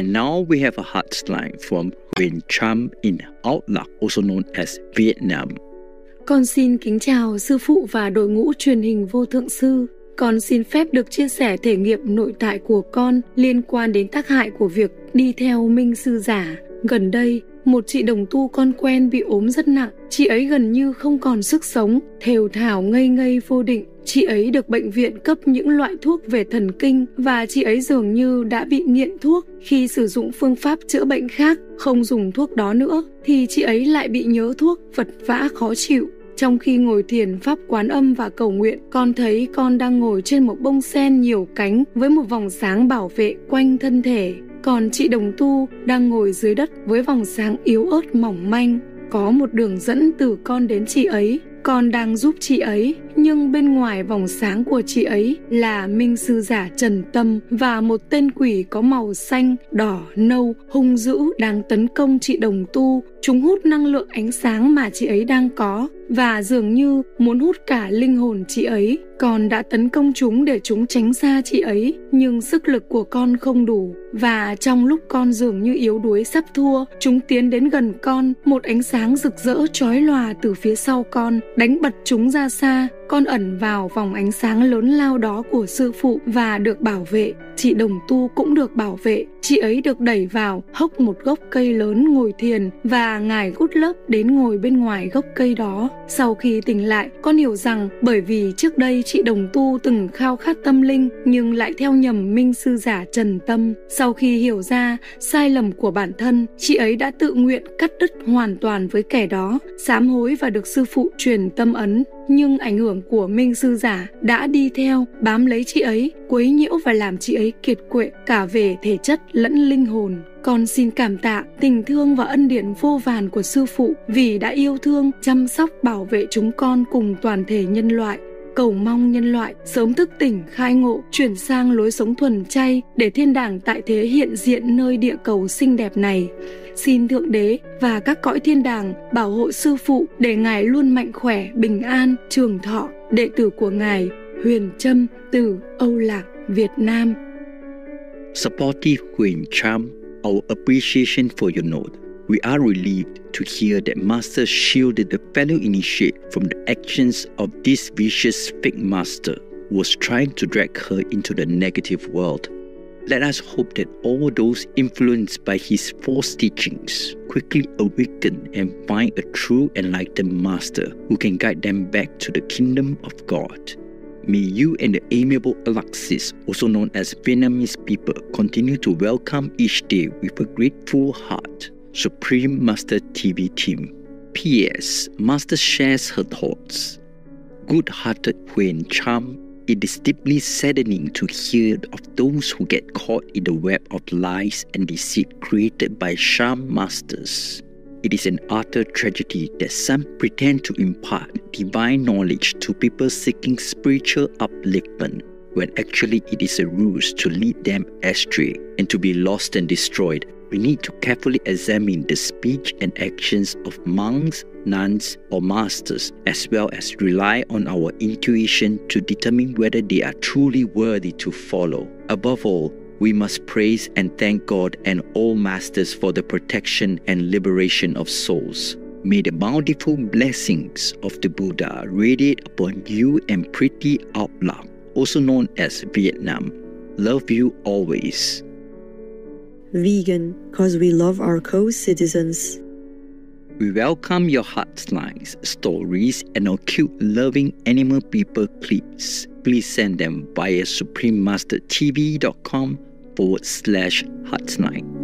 And now we have a hotline from Huyền Trâm in Âu Lạc, also known as Vietnam. Con xin kính chào sư phụ và đội ngũ truyền hình Vô Thượng Sư. Con xin phép được chia sẻ thể nghiệm nội tại của con liên quan đến tác hại của việc đi theo minh sư giả. Gần đây, một chị đồng tu con quen bị ốm rất nặng. Chị ấy gần như không còn sức sống, thều thào ngây ngây vô định. Chị ấy được bệnh viện cấp những loại thuốc về thần kinh và chị ấy dường như đã bị nghiện thuốc. Khi sử dụng phương pháp chữa bệnh khác, không dùng thuốc đó nữa, thì chị ấy lại bị nhớ thuốc, vật vã khó chịu. Trong khi ngồi thiền pháp Quán Âm và cầu nguyện, con thấy con đang ngồi trên một bông sen nhiều cánh với một vòng sáng bảo vệ quanh thân thể. Còn chị đồng tu đang ngồi dưới đất với vòng sáng yếu ớt mỏng manh. Có một đường dẫn từ con đến chị ấy. Con đang giúp chị ấy, nhưng bên ngoài vòng sáng của chị ấy là minh sư giả Trần Tâm và một tên quỷ có màu xanh, đỏ, nâu, hung dữ đang tấn công chị đồng tu. Chúng hút năng lượng ánh sáng mà chị ấy đang có và dường như muốn hút cả linh hồn chị ấy. Con đã tấn công chúng để chúng tránh xa chị ấy, nhưng sức lực của con không đủ. Và trong lúc con dường như yếu đuối sắp thua, chúng tiến đến gần con, một ánh sáng rực rỡ chói lòa từ phía sau con, đánh bật chúng ra xa. Con ẩn vào vòng ánh sáng lớn lao đó của sư phụ và được bảo vệ. Chị đồng tu cũng được bảo vệ. Chị ấy được đẩy vào hốc một gốc cây lớn ngồi thiền và ngài Gút Lớp đến ngồi bên ngoài gốc cây đó. Sau khi tỉnh lại, con hiểu rằng bởi vì trước đây chị đồng tu từng khao khát tâm linh nhưng lại theo nhầm minh sư giả Trần Tâm. Sau khi hiểu ra sai lầm của bản thân, chị ấy đã tự nguyện cắt đứt hoàn toàn với kẻ đó, sám hối và được sư phụ truyền tâm ấn. Nhưng ảnh hưởng của minh sư giả đã đi theo, bám lấy chị ấy, quấy nhiễu và làm chị ấy kiệt quệ cả về thể chất lẫn linh hồn. Con xin cảm tạ tình thương và ân điển vô vàn của sư phụ vì đã yêu thương, chăm sóc, bảo vệ chúng con cùng toàn thể nhân loại. Cầu mong nhân loại sớm thức tỉnh, khai ngộ, chuyển sang lối sống thuần chay để thiên đàng tại thế hiện diện nơi địa cầu xinh đẹp này. Xin Thượng Đế và các cõi thiên đàng bảo hộ sư phụ để ngài luôn mạnh khỏe, bình an, trường thọ. Đệ tử của ngài Huyền Trâm từ Âu Lạc, Việt Nam. Supportive Huyền Trâm, our appreciation for your note. We are relieved to hear that Master shielded the fellow initiate from the actions of this vicious fake master who was trying to drag her into the negative world. Let us hope that all those influenced by his false teachings quickly awaken and find a true enlightened master who can guide them back to the kingdom of God. May you and the amiable Alexis, also known as Vietnamese people, continue to welcome each day with a grateful heart. Supreme Master TV Team. P.S. Master shares her thoughts. Good-hearted Huyền Trâm, it is deeply saddening to hear of those who get caught in the web of lies and deceit created by sham masters. It is an utter tragedy that some pretend to impart divine knowledge to people seeking spiritual upliftment, when actually it is a ruse to lead them astray and to be lost and destroyed. We need to carefully examine the speech and actions of monks, nuns, or masters, as well as rely on our intuition to determine whether they are truly worthy to follow. Above all, we must praise and thank God and all masters for the protection and liberation of souls. May the bountiful blessings of the Buddha radiate upon you and pretty Âu Lạc, also known as Vietnam. Love you always. Vegan, cause we love our co-citizens. We welcome your heartlines, stories, and our cute loving animal people clips. Please send them via suprememastertv.com/heartline.